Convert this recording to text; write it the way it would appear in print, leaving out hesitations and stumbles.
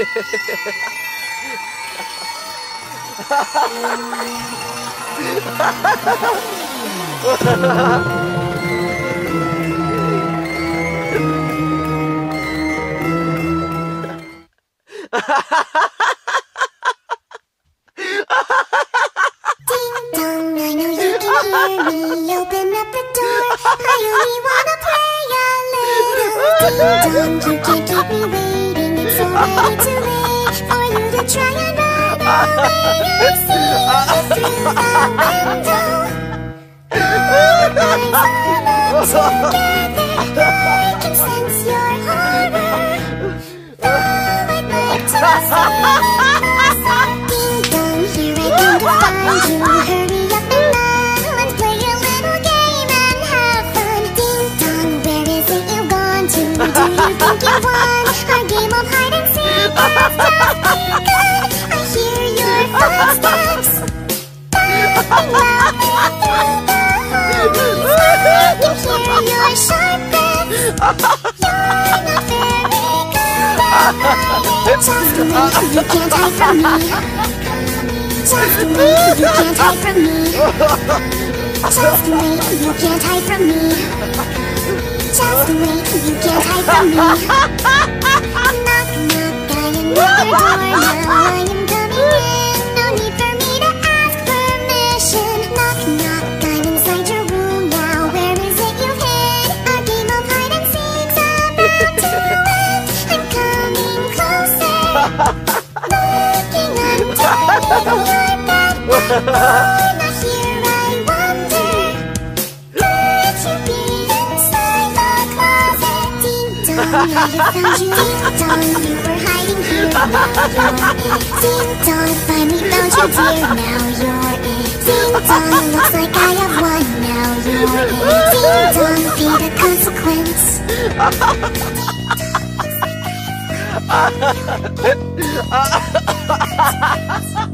Open up the door. I only wanna play a little. Ding dong, you can't keep me waiting. It's already too late for you to try and run away. I see you through the window. Our eyes are together. I can sense your horror. Though I'd like to say closer. Ding dong, here I come to find you. Hurry up and run. Let's play a little game and have fun. Ding dong, where is it you've gone to? Do you think you won our game of hide and seek? Has just begun. I hear your footsteps bouncing loudly through the hallways. I can hear your sharp breath. You're not very good at hiding. Just wait, you can't hide from me. Just wait, you can't hide from me. Just wait, you can't hide from me. Just wait, you can't hide from me. Knock, knock, I am at your door now. I am coming in, no need for me to ask permission. Knock, knock, I'm inside your room now. Where is it you've hid? Our game of hide and seek's about to end. I'm coming closer, looking under your bed. Not here, I wonder. Could you be inside the closet? Ding dong, I have found you. Ding dong, you were hiding here. Now you're it. Ding dong, finally found you, dear. Now you're it. Ding dong, looks like I have won. Now you're it. Ding dong, pay the consequence. Ding dong, looks like I have won.